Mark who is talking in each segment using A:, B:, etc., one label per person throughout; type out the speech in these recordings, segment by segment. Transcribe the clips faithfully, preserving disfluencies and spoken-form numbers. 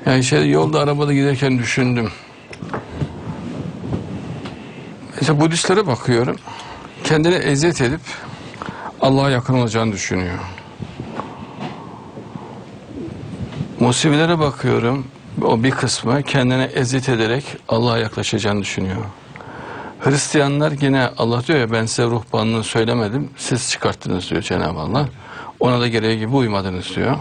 A: Yani şey, yolda arabada giderken düşündüm. İşte Budistlere bakıyorum. Kendine eziyet edip Allah'a yakın olacağını düşünüyor. Musifilere bakıyorum. O bir kısmı kendine eziyet ederek Allah'a yaklaşacağını düşünüyor. Hristiyanlar yine Allah diyor ya, ben size ruhbanlığı söylemedim, siz çıkarttınız diyor Cenab-ı Allah. Ona da gereği gibi uymadınız diyor.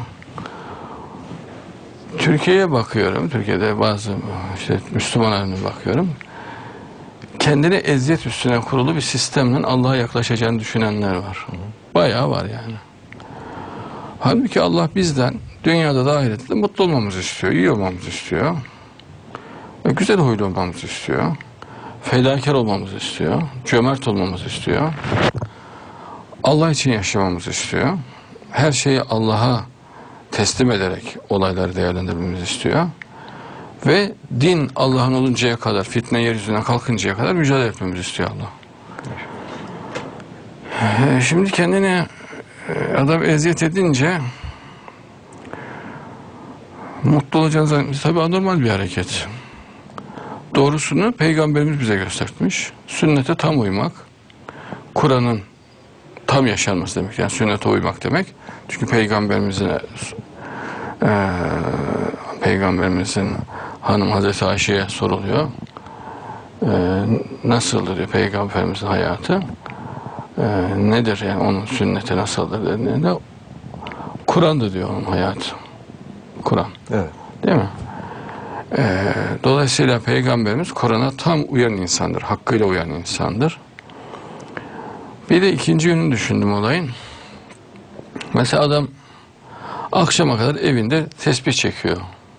A: Türkiye'ye bakıyorum. Türkiye'de bazı işte Müslümanlara bakıyorum. Kendine eziyet üstüne kurulu bir sistemle Allah'a yaklaşacağını düşünenler var. Bayağı var yani. Halbuki Allah bizden dünyada da ahirette mutlu olmamızı istiyor, iyi olmamızı istiyor. Ve güzel huylu olmamızı istiyor. Fedakar olmamızı istiyor. Cömert olmamızı istiyor. Allah için yaşamamızı istiyor. Her şeyi Allah'a teslim ederek olayları değerlendirmemizi istiyor. Ve din Allah'ın oluncaya kadar, fitne yeryüzüne kalkıncaya kadar mücadele etmemizi istiyor Allah. Şimdi kendine adam eziyet edince mutlu olacağını zannediyor. Tabii anormal bir hareket. Doğrusunu Peygamberimiz bize göstermiş. Sünnete tam uymak, Kur'an'ın tam yaşanması demek. Yani sünnete uymak demek. Çünkü Peygamberimizin e, Peygamberimizin hanım Hazreti Ayşe'ye soruluyor. E, nasıldır diyor Peygamberimizin hayatı? E, nedir yani onun sünneti nasıldır dediğinde Kur'an'dır diyor onun hayatı. Kur'an.
B: Evet.
A: Değil mi? Ee, dolayısıyla Peygamberimiz Kur'an'a tam uyan insandır. Hakkıyla uyan insandır. Bir de ikinci yönünü düşündüm olayın. Mesela adam akşama kadar evinde tesbih çekiyor.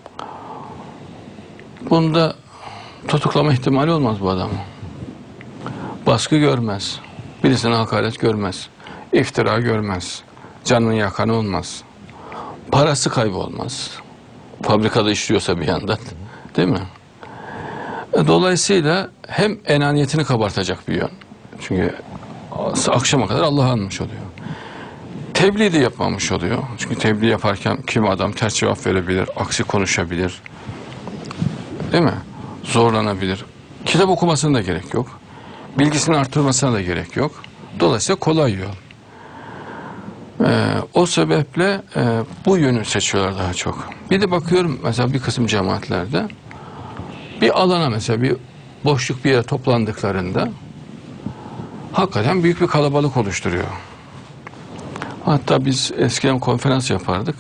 A: Bunda tutuklama ihtimali olmaz bu adamın. Baskı görmez. Birisine hakaret görmez. İftira görmez. Canını yakan olmaz. Parası kaybolmaz. Fabrikada işliyorsa bir yandan. Değil mi? Dolayısıyla hem enaniyetini kabartacak bir yön. Çünkü akşama kadar Allah'ı anmış oluyor. Tebliğ de yapmamış oluyor. Çünkü tebliğ yaparken kim adam ters cevap verebilir, aksi konuşabilir. Değil mi? Zorlanabilir. Kitap okumasına da gerek yok. Bilgisini artırmasına da gerek yok. Dolayısıyla kolay yol. Ee, o sebeple e, bu yönü seçiyorlar daha çok. Bir de bakıyorum mesela bir kısım cemaatlerde bir alana mesela bir boşluk bir yere toplandıklarında hakikaten büyük bir kalabalık oluşturuyor. Hatta biz eskiden konferans yapardık.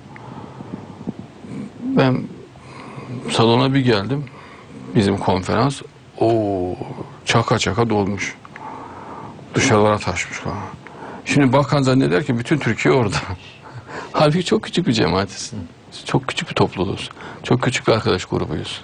A: Ben salona bir geldim. Bizim konferans o çaka çaka dolmuş. Dışarılara taşmış falan. Şimdi bakan zanneder ki bütün Türkiye orada. Halbuki çok küçük bir cemaatiz. Çok küçük bir topluluğuz. Çok küçük bir arkadaş grubuyuz.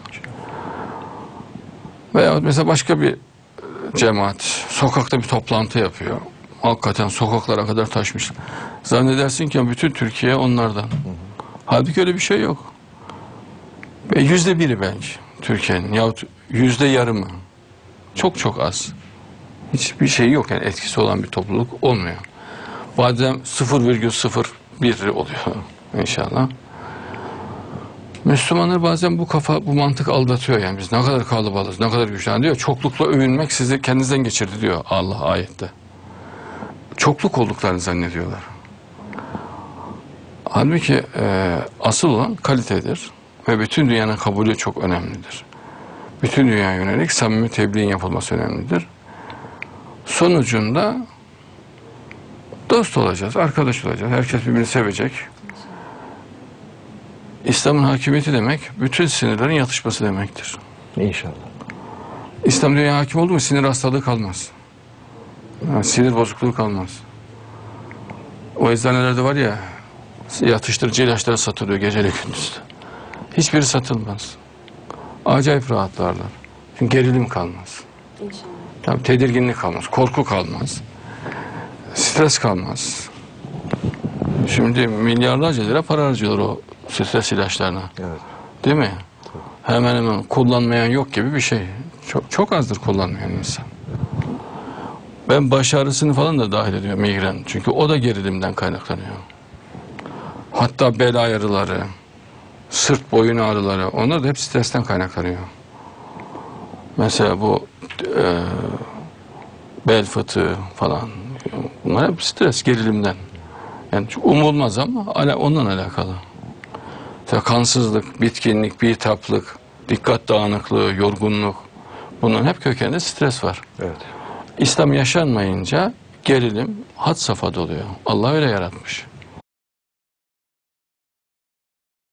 A: Veya mesela başka bir cemaat sokakta bir toplantı yapıyor. Hakikaten sokaklara kadar taşmış. Zannedersin ki bütün Türkiye onlardan. Halbuki öyle bir şey yok. Ve yüzde biri belki Türkiye'nin yahut yüzde yarımı. Çok çok az. Hiçbir şey yok yani etkisi olan bir topluluk olmuyor. Bazen sıfır virgül sıfır bir oluyor inşallah. Müslümanlar bazen bu kafa, bu mantık aldatıyor yani biz ne kadar kalabalığız, ne kadar güçlü diyor. Çoklukla övünmek sizi kendinizden geçirdi diyor Allah ayette. Çokluk olduklarını zannediyorlar. Halbuki e, asıl olan kalitedir ve bütün dünyanın kabulü çok önemlidir. Bütün dünyaya yönelik samimi tebliğin yapılması önemlidir. Sonucunda dost olacağız, arkadaş olacağız. Herkes birbirini sevecek. İslam'ın hakimiyeti demek, bütün sinirlerin yatışması demektir.
B: İnşallah.
A: İslam dünyaya hakim oldu mu sinir hastalığı kalmaz. Yani sinir bozukluğu kalmaz. O eczanelerde var ya, yatıştırıcı ilaçları satılıyor geceli gündüz. Hiçbiri satılmaz. Acayip rahatlarlar. Çünkü gerilim kalmaz.
C: İnşallah.
A: Tabii tedirginlik kalmaz, korku kalmaz. Stres kalmaz. Şimdi milyarlarca lira para harcıyorlar o stres ilaçlarına.
B: Evet.
A: Değil mi? Tabii. Hemen hemen kullanmayan yok gibi bir şey. Çok çok azdır kullanmayan insan. Ben baş ağrısını falan da dahil ediyorum migren. Çünkü o da gerilimden kaynaklanıyor. Hatta bel ağrıları, sırt boyun ağrıları, onlar da hep stresten kaynaklanıyor. Mesela bu e, bel fıtığı falan, bunlar hep stres, gerilimden. Yani çok umulmaz ama ala- ondan alakalı. Mesela kansızlık, bitkinlik, bitaplık, dikkat dağınıklığı, yorgunluk, bunların hep kökeninde stres var.
B: Evet.
A: İslam yaşanmayınca gerilim had safhada oluyor. Allah öyle yaratmış.